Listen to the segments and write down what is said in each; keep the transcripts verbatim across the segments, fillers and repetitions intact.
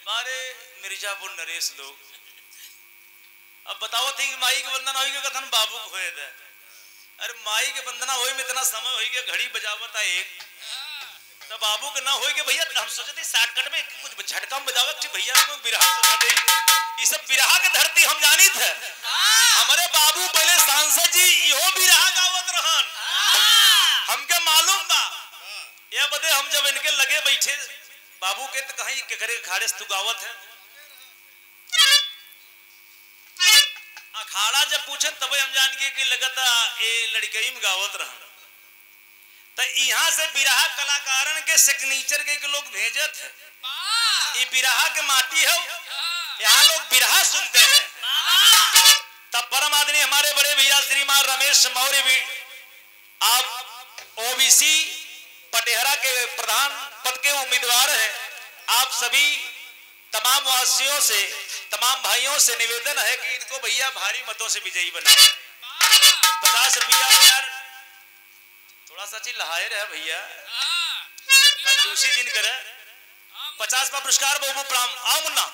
बारे मिर्जापुर नरेश लोग अब बताओ थी कि माई के वंदना होई के कथन बाबू को होए दे। अरे माई के वंदना होई में इतना समय होई के घड़ी बजावता एक तो बाबू के ना होई के भैया हम सोचते शॉर्टकट में कुछ झटका में बजावत कि भैया हम बिरहा सुना दे। ये सब बिरहा के धरती हम जानी थे। हमारे बाबू पहले सांसद जी इहो बिरहा गावत रहन हमके मालूम बा। ये बदे हम जब इनके लगे बैठे बाबू के तो कहीं के करे खाड़े तू गावत है अखाड़ा जब पूछन तब हम जान के कि लगता ए लड़कई में गावत रहन तो यहाँ से बिरहा कलाकारन के सिग्नेचर के, के लोग भेजत है। ये बिरहा के माटी है यहाँ लोग बिरहा सुनते हैं। तब परम आदमी हमारे बड़े भैया श्रीमान रमेश मौर्य भी आप ओबीसी पटेहरा के प्रधान पद के उम्मीदवार हैं। आप सभी तमाम वासियों से तमाम भाइयों से निवेदन है कि इनको भैया भारी मतों से विजयी बनाए। पचास रुपया यार थोड़ा सा चीज लहाए रहे भैया कंजूसी जिन करे पचास का पुरस्कार बहु प्राम आओ मुन्ना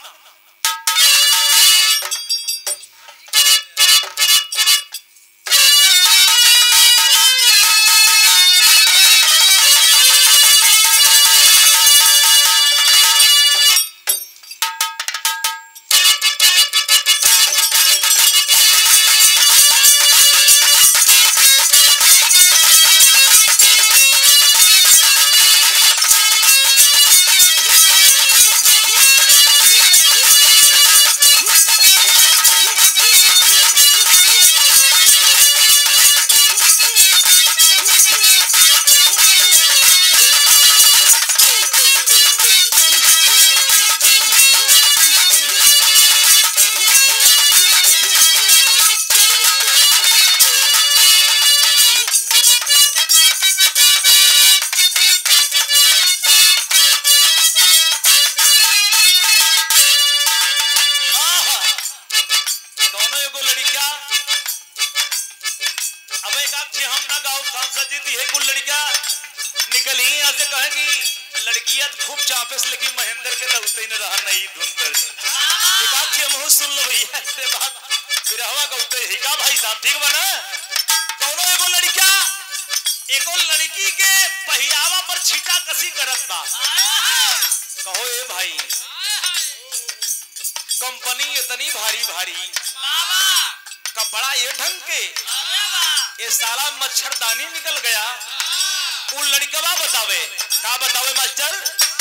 मच्छरदानी निकल गया। वो लड़कवा बतावे का बतावे मास्टर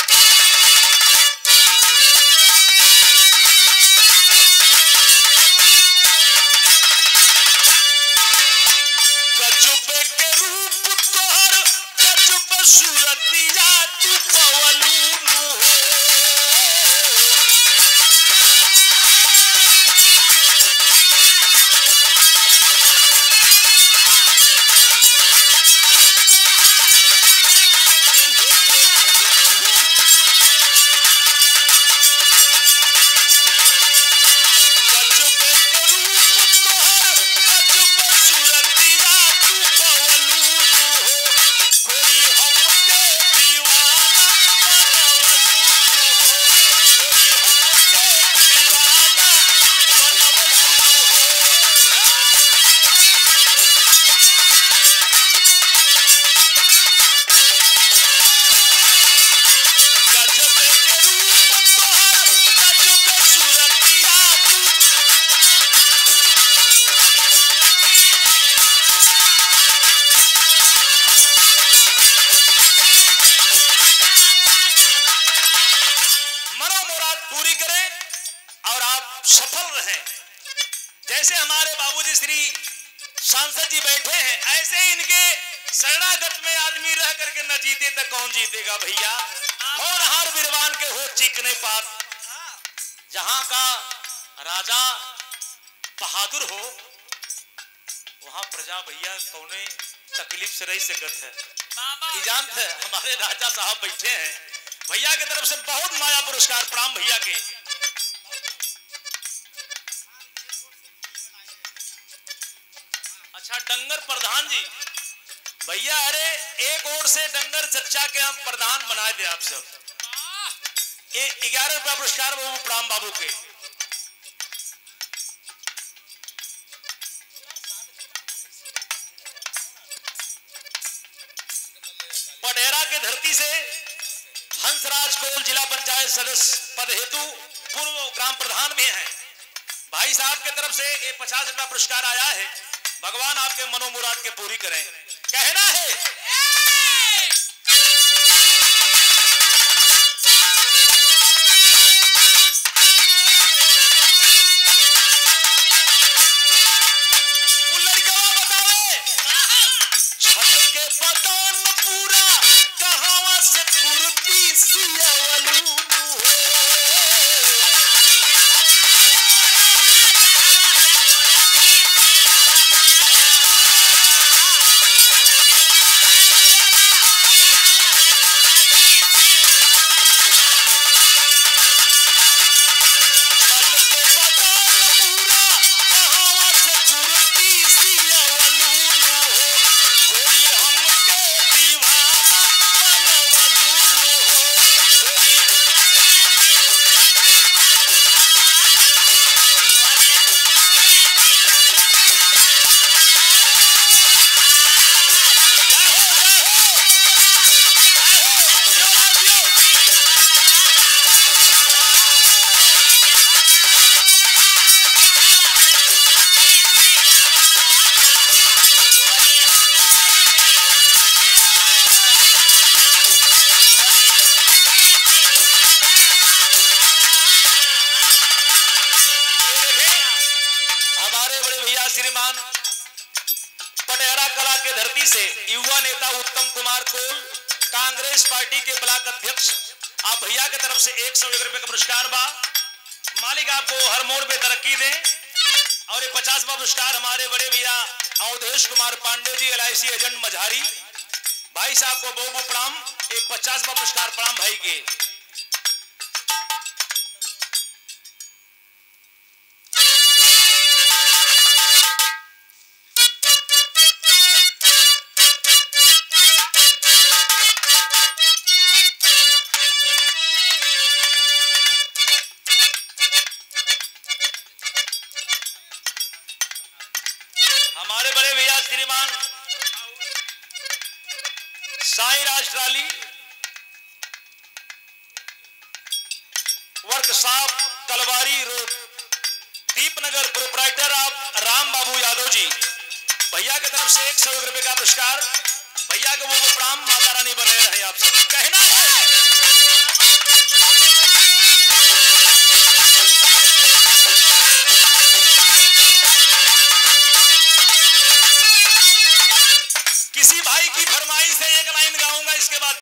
गजुबे के रूप तोहर गजुब सूरतिया तू पवलू नु हो जीतेगा भैया और हार विरवान के हो चिकने पात जहां का राजा बहादुर हो वहां प्रजा भैया कौने तकलीफ से रह सकत है। जानत है हमारे राजा साहब बैठे हैं भैया की तरफ से बहुत माया पुरस्कार प्रणाम भैया के। अच्छा डंगर प्रधान जी भैया अरे एक ओर से डंगर चच्चा के हम प्रधान बना दे आप सब ये ग्यारह रुपया पुरस्कार बाबू प्रणाम बाबू के। पटेरा के धरती से हंसराज कोल जिला पंचायत सदस्य पद हेतु पूर्व ग्राम प्रधान भी हैं। भाई साहब के तरफ से ये पचास रुपया पुरस्कार आया है। भगवान आपके मनोमुराद के पूरी करें। कहना है श्रीमान पटेरा कला के धरती से युवा नेता उत्तम कुमार कोल कांग्रेस पार्टी के ब्लॉक अध्यक्ष, आप भैया के तरफ से एक सौ एक रुपए का पुरस्कार बा। मालिक आपको हर मोड़ पे तरक्की दे। और ये पचास बा पुरस्कार हमारे बड़े भैया Awadhesh Kumar Pandey G L I C agent Majhari भाई साहब को बहुत बहुत प्रणाम। एक पचास बा पुरस्कार प्रणाम भाई के। हमारे बड़े भैया श्रीमान साई राष्ट्राली workshop Kalwari road Deepnagar proprietor आप राम बाबू यादव जी भैया की तरफ से एक सौ एक रुपए का पुरस्कार। भैया के वो प्रणाम। माता रानी बने रहे आप सब। कहना है किसी भाई की फरमाइश है, एक लाइन गाऊंगा इसके बाद